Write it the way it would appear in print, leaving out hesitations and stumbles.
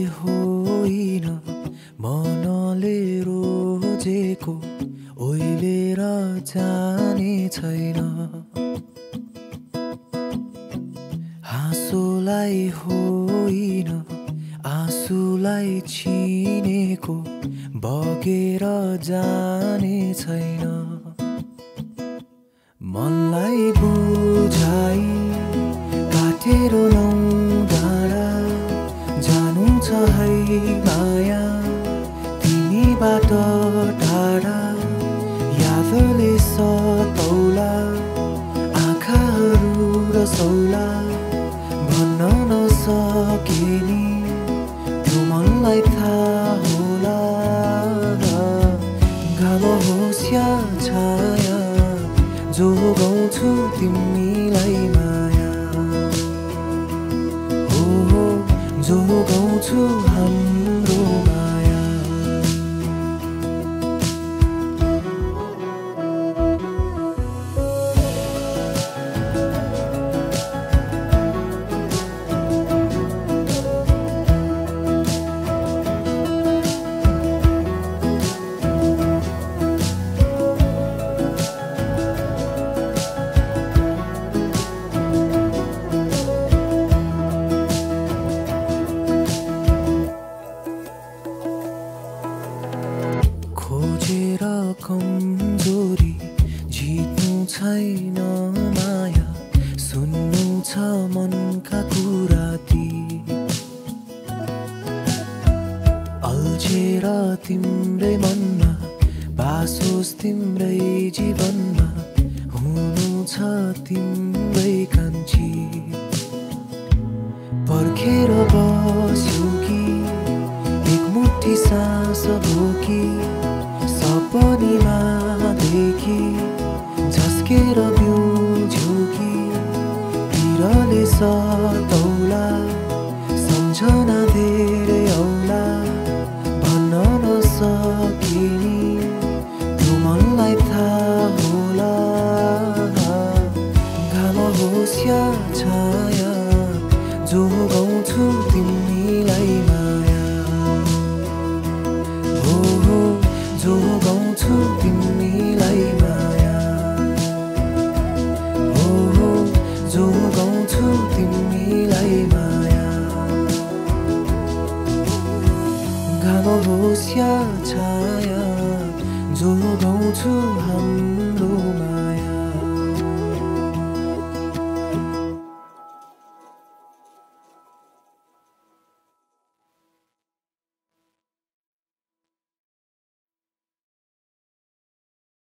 होइन मनले रोजेको ओइलेर जाने छैन हाँसोलाई होइन आँसुलाई चिनेको बगेर जाने छैन मनलाई बुझाइ काटेर नौ डाँडा जानु छ है माया तिमीबाट टाढा यादले सतौला आँखाहरू रसौला भन्न नसके नि त्यो मनलाई थाहा होला घाम होस् या छाया जो गाउँछु तिमीलाई माया हो जो गाउँछु हाम्रो माया कमजोरी जित्नु छैन माया सुन्नु छ मनका कुरा ती अल्झेर तिम्रै मनमा बासोस् तिम्रै जीवनमा हुनु छ तिम्रै कान्छी पर्खेर बस्यो कि एक मुठी सास भोकी सपनीमा देखी झस्केर बिउझ्यो कि पिरले सतौला सम्झना धेरै औला भन्न नसके नि त्यो मनलाई थाहा होला घाम होस् या छाया जो गाउँछु तिमीलाई माया हो जो गाउँछु तिमीलाई माया हो जो गाउँछु तिमीलाई माया घाम होस् या छाया जो गाउँछु हाम्रो